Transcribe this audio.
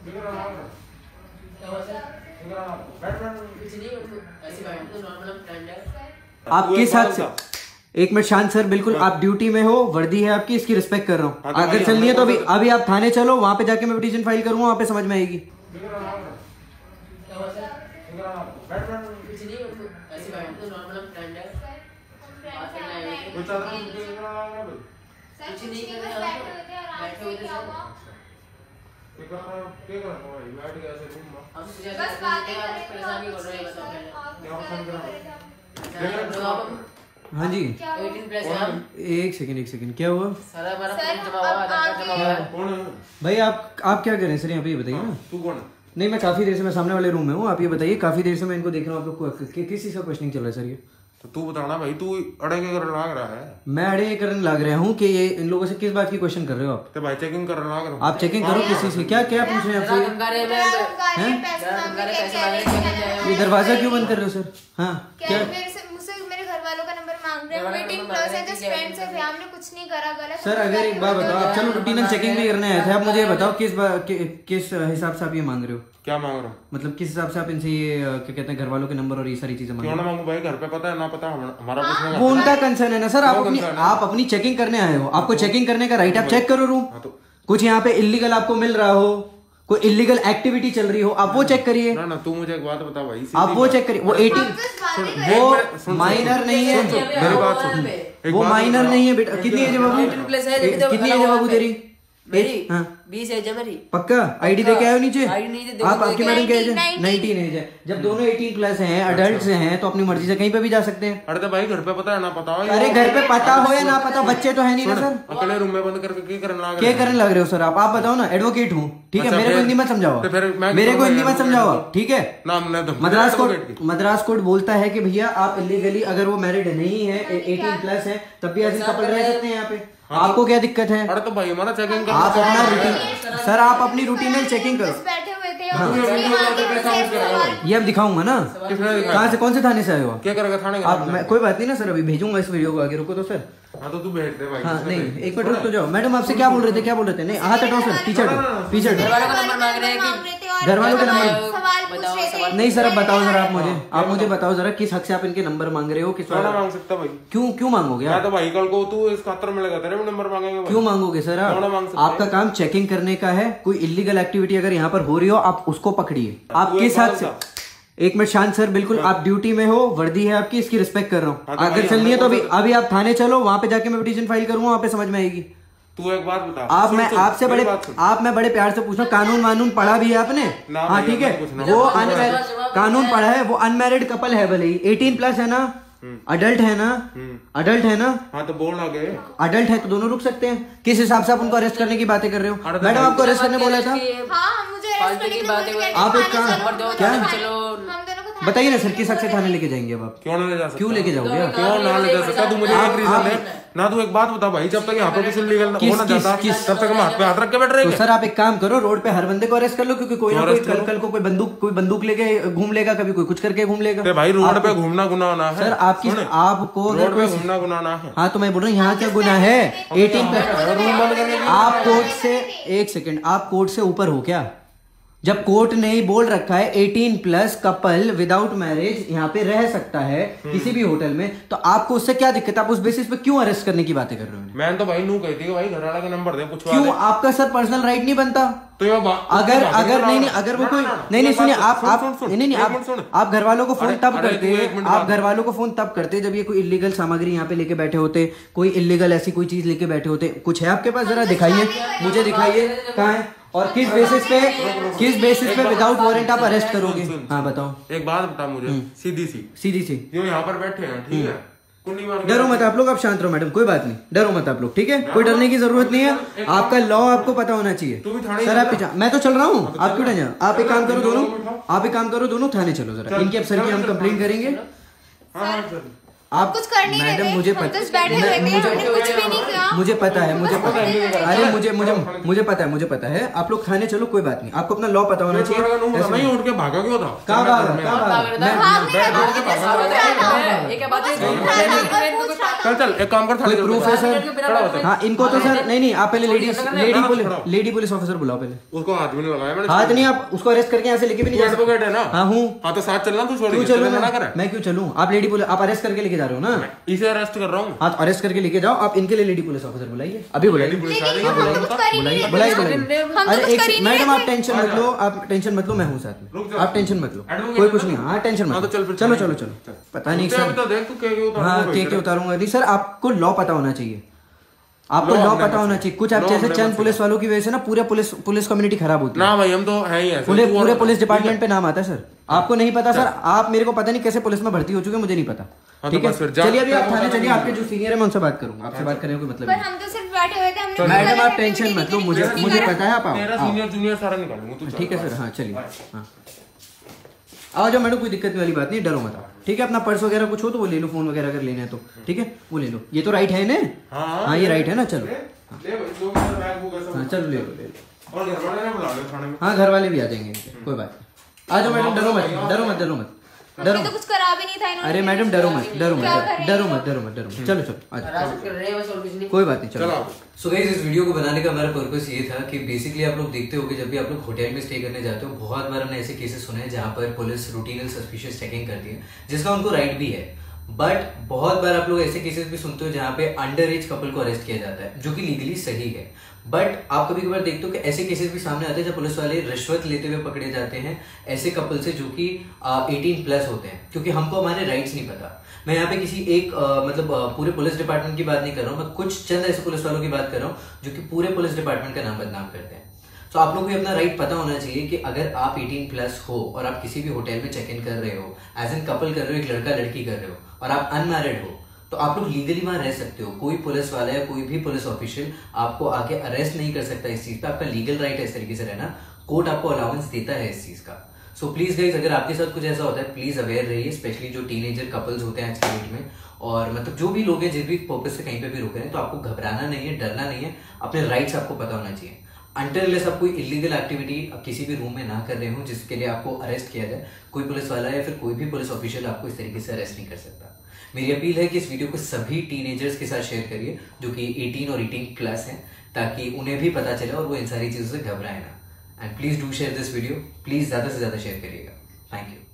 आपके साथ एक मिनट शांत सर, बिल्कुल आप ड्यूटी में हो, वर्दी है आपकी, इसकी रिस्पेक्ट कर रहा हूँ। अगर चलनी है तो अभी आप थाने चलो, वहाँ पे जाके मैं पिटीशन फाइल करूंगा, वहाँ पे समझ में आएगी। हाँ जी, एक सेकंड क्या हुआ भाई? आप क्या करें सर यहाँ पे, ये बताइए ना। तू कौन है? नहीं, मैं काफी देर से, मैं सामने वाले रूम में हूँ। आप ये बताइए, काफी देर से मैं इनको देख रहा हूँ। आप लोग किस चीज का क्वेश्चनिंग चल रहा है सर? ये तो तू बताना भाई, तू अड़े के करने लग रहा है। मैं अड़े करने लग रहा हूँ कि ये इन लोगों से किस बात की क्वेश्चन कर रहे हो आप? तो भाई चेकिंग करने लग रहा हूँ। आप चेकिंग करो किसी से, क्या क्या पूछ रहे हैं आपसे? ये दरवाजा क्यों बंद कर रहे हो सर? हाँ क्या? मेरे घर वालों का नंबर मांग रहे हैं। 18 प्लस है, जस्ट फ्रेंड्स है, हमने कुछ नहीं करा गलत। सर अगर एक बात बताओ, आप चलो रूटीनल चेकिंग भी करने आए थे, आप मुझे बताओ किस हिसाब से आप ये मांग रहे हो? क्या मांग रहा हूँ? मतलब किस हिसाब से आप इनसे ये क्या कहते हैं, घर वालों के नंबर और ये सारी चीजें मांग रहे हो? क्यों ना मांगू भाई? घर पे पता है ना पता, हमारा कुछ नहीं। वो उनका कंसर्न है ना सर। आप अपनी चेकिंग करने आए हो, आपको चेकिंग करने का राइट। आप चेक करो रूम, कुछ यहाँ पे इलीगल आपको मिल रहा हो, कोई इलीगल एक्टिविटी चल रही हो, आप वो चेक करिए ना। तू मुझे एक बात बता भाई, आप वो चेक करिए। वो 18 वो माइनर नहीं है, मेरी बात सुन। वो माइनर नहीं है बेटा। कितनी एज है बाबू? कितनी एज है बाबू तेरी? मेरी 20 एज है मेरी। पक्का आईडी दे के आयो नीचे? आईडी नहीं दे। आप आपकी मैडम क्या एज है? 19 एज है। जब दोनों 18 प्लस हैं, अडल्ट हैं, तो अपनी मर्जी से कहीं पे भी जा सकते हैं। अरे तो भाई घर पे पता है ना पता हो? अरे घर पे पता हो या ना पता, बच्चे तो है नहीं ना सर। अकेले रूम में बंद करके क्या करने लग रहे हो सर? आप बताओ ना। एडवोकेट हूँ, ठीक है, मेरे को हिंदी मत समझाओ, मेरे को हिंदी मत समझाओ, ठीक है। मद्रास कोड बोलता है कि भैया आप इलीगली, अगर वो मैरिड नहीं है, 18 प्लस है, तब भी ऐसे कपल रह सकते हैं यहाँ पे। आपको क्या दिक्कत है? अरे तो भाई हमारा चेकिंग आप अपना रूटीन सर, आप अपनी रूटीनल चेकिंग करो। बैठे हुए थे, ये अब दिखाऊंगा ना। कहाँ से, कौन से थाने से आए हो? क्या करेगा थाने? आप कोई बात नहीं ना सर, अभी भेजूंगा इस वीडियो को आगे। रुको तो सर। हाँ तो तू भेज दे भाई। हाँ नहीं, एक मिनट रुक तो जाओ। मैडम आपसे क्या बोल रहे थे, क्या बोल रहे थे? नहीं हाथ हटाओ सर, पीछे हटो, पीछे हटो। घर वालों का नंबर मांग रहे हैं कि घर वालों का नंबर सवाल पूछ रहे थे। नहीं सर, अब बताओ जरा आप मुझे बताओ जरा, किस हक से आप इनके नंबर मांग रहे हो? किस वाला मांग सकता भाई? क्यों मांगोगे? मैं तो भाई कल को तू इस खातर में लगा तेरे नंबर मांगेंगे। क्यों मांगोगे सर? आपका काम चेकिंग करने का है। कोई इलीगल एक्टिविटी अगर यहाँ पर हो रही हो, आप उसको पकड़िए। आप किस हक से? एक मिनट शांत सर, बिल्कुल आप ड्यूटी में हो, वर्दी है आपकी, इसकी रिस्पेक्ट कर रहा हूँ। अगर चलनी है तो अभी आप थाने चलो, वहाँ पे जाके मैं पिटीशन फाइल करूंगा, वहाँ पे समझ में आएगी। तू एक बात बता। मैं बड़े प्यार से पूछ रहा हूँ, कानून पढ़ा भी है आपने? हाँ ठीक है, वो कानून पढ़ा है, वो अनमैरिड कपल है, भले ही 18 प्लस है ना, अडल्ट है ना, अडल्ट है ना। हाँ तो बोल आगे। अडल्ट है तो दोनों रुक सकते हैं। किस हिसाब से आप उनको अरेस्ट करने की बातें कर रहे हो? मैडम आपको अरेस्ट करने बोला था। आप एक काम क्या बताइए ना सर, किस हक से थाने लेके जाएंगे? अब आप क्यों ना ले जा सकते? क्यों लेके जाओगे? क्यों ना ले जा सकता? तू मुझे एक रीजन है ना। तू एक बात बता भाई, जब तक यहाँ पर कुछ इलीगल होना चाहता तब तक हम हाथ पे हाथ रख के बैठ रहे हैं। तो सर आप एक काम करो, रोड पे हर बंदे को अरेस्ट कर लो, क्योंकि कोई ना कोई कल को कोई बंदूक लेके घूम लेगा, कभी कोई कुछ करके घूम लेगा। भाई रोड पे घूमना गुनाह ना है सर। आपको रोड पे घूमना गुनाह ना है। हाँ तो मैं बोल रहा हूँ, यहाँ क्या गुनाह है? 18 आप कोर्ट से, एक सेकंड, आप कोर्ट से ऊपर हो क्या? जब कोर्ट ने ही बोल रखा है 18 प्लस कपल विदाउट मैरिज यहाँ पे रह सकता है किसी भी होटल में, तो आपको उससे क्या दिक्कत? आप उस बेसिस पे क्यों अरेस्ट करने की बातें कर रहे हो? मैंने तो भाई नू कही थी कि भाई घर वाला का नंबर दे, पूछवा क्यों? आपका सर पर्सनल राइट नहीं बनता? तो अगर नहीं, अगर वो कोई नहीं सुनिए, आप घर वालों को फोन तब करते, आप घर वालों को फोन तब करते जब ये कोई इलीगल सामग्री यहाँ पे लेके बैठे होते, कोई इलीगल ऐसी कोई चीज लेके बैठे होते। कुछ है आपके पास? जरा दिखाइए, मुझे दिखाइए कहाँ है, और किस बेसिस पे विदाउट वारंट आप अरेस्ट करोगे? हाँ बताओ। एक बात बता मुझे, सीधी सी जो यहाँ पर बैठे हैं, ठीक है, डरो मत आप लोग, आप शांत रहो मैडम, कोई बात नहीं, डरो मत आप लोग, ठीक है? कोई डरने की जरूरत नहीं है। आपका लॉ आपको पता होना चाहिए सर। आप मैं तो चल रहा हूँ, आप क्यों नहीं? आप एक काम करो दोनों थाने चलो जरा। इनके अफसर की हम कंप्लेंट करेंगे। आप कुछ कर नहीं रहे मैडम थे, मुझे हम पता बस बैठे हुए थे, हमने कुछ भी नहीं किया। मुझे पता है मुझे पता है अरे मुझे पता है आप लोग थाने चलो कोई बात नहीं आपको अपना लॉ पता होना चाहिए नहीं उठ के भागा क्यों था कहाँ चल एक काम कर कोई प्रूफ है सर हाँ इनको तो सर नहीं आप पहले लेडी पुलिस ऑफिसर बुलाओ पहले उसको हाथ भी नहीं लगाया मैंने हाथ नहीं आप उसको अरेस्ट करके यहाँ से लेके भी नहीं जा सकते एडवोकेट है ना हाँ हूँ हाँ तो साथ चलना तू क्यों चलूँ मैं क्यों चलूँ आप लेडी पुलिस आप अरेस्ट करके लेके जा रहे हो ना इसे अरेस्ट कर रहा हूँ हाँ तो अरेस्ट करके लेके जाओ आप इनके लिए लेडी पुलिस ऑफिसर बुलाइए अभी बुलाइए बुलाइए अरे एक मैडम आप टेंशन मत लो मैं हूँ साथ में आप टेंशन मत लो कोई कुछ नहीं हाँ टेंशन मत लो चलो पता नहीं सर हाँ के उतारूंगा नहीं सर आपको लॉ पता होना चाहिए आपको लॉ पता होना चाहिए कुछ आप जैसे चंद पुलिस वालों की वजह से ना पूरे पुलिस कम्युनिटी खराब होती है ना भाई हम तो है ही ऐसे पूरे पुलिस डिपार्टमेंट पे नाम आता है सर आपको नहीं पता सर आप मेरे को पता नहीं कैसे पुलिस में भर्ती हो चुके मुझे नहीं पता ठीक है चलिए अभी आप थाने चलिए आपके जो सीनियर है मैं उनसे बात करूंगा आपसे बात करने का कोई मतलब पर हम तो सिर्फ बैठे हुए थे हमने मैडम आप टेंशन मत लो मुझे पता है आप मेरा सीनियर जूनियर सारा निकालूंगा ठीक है सर हाँ चलिए हाँ आओ जाओ मैडम कोई दिक्कत वाली बात नहीं डरो मत आप ठीक है अपना पर्स वगैरह कुछ हो तो वो ले लो फोन वगैरह अगर लेना है तो ठीक है वो ले लो ये तो राइट है ना हाँ ये राइट है ना चलो हाँ चलो ले लो हाँ घर वाले भी आ जाएंगे कोई बात नहीं आ जाओ मैडम डरो मत तो कुछ करा भी नहीं था इन्होंने अरे मैडम डरो मत चलो आ जाओ कोई बात नहीं चलो सो गाइस इस वीडियो को बनाने का हमारा पर्पस ये था कि बेसिकली आप लोग देखते होंगे जब भी आप लोग होटल में स्टे करने जाते हो बहुत बार हमने ऐसे केसेस सुने हैं जहां पर police routine and suspicious checking करती है जिसका उनको राइट भी है बट बहुत बार आप लोग ऐसे केसेस भी सुनते हो जहां पे अंडर एज कपल को अरेस्ट किया जाता है जो कि लीगली सही है बट आप कभी कभार देखते हो कि ऐसे केसेस भी सामने आते हैं जब पुलिस वाले रिश्वत लेते हुए पकड़े जाते हैं ऐसे कपल से जो कि 18+ होते हैं क्योंकि हमको हमारे राइट्स नहीं पता मैं यहाँ पे किसी एक पूरे पुलिस डिपार्टमेंट की बात नहीं कर रहा हूँ मैं कुछ चंद ऐसे पुलिस वालों की बात कर रहा हूँ जो कि पूरे पुलिस डिपार्टमेंट का नाम बदनाम करते हैं तो आप लोग को अपना राइट पता होना चाहिए कि अगर आप 18+ हो और आप किसी भी होटल में चेक इन कर रहे हो एज एन कपल कर रहे हो एक लड़का लड़की कर रहे हो और आप अनमैरिड हो तो आप लोग लीगली वहां रह सकते हो कोई पुलिस वाला या कोई भी पुलिस ऑफिशियल आपको आके अरेस्ट नहीं कर सकता इस चीज पे आपका लीगल राइट है इस तरीके से रहना कोर्ट आपको अलाउंस देता है इस चीज का सो प्लीज गाइज अगर आपके साथ कुछ ऐसा होता है प्लीज अवेयर रहिए स्पेशली जो टीनेजर कपल्स होते हैं आज के डेट में और मतलब जो भी लोग हैं जिस भी पर्पज से कहीं पे भी रुके हैं तो आपको घबराना नहीं है डरना नहीं है अपने राइट्स आपको पता होना चाहिए अनटिल आप कोई इलीगल एक्टिविटी किसी भी रूम में ना कर रहे हो जिसके लिए आपको अरेस्ट किया जाए कोई पुलिस वाला या फिर कोई भी पुलिस ऑफिशियल आपको इस तरीके से अरेस्ट नहीं कर सकता मेरी अपील है कि इस वीडियो को सभी टीनेजर्स के साथ शेयर करिए जो कि 18 और 18+ हैं ताकि उन्हें भी पता चले और वो इन सारी चीजों से घबराए ना and please do share this video please ज्यादा से ज्यादा शेयर करिएगा थैंक यू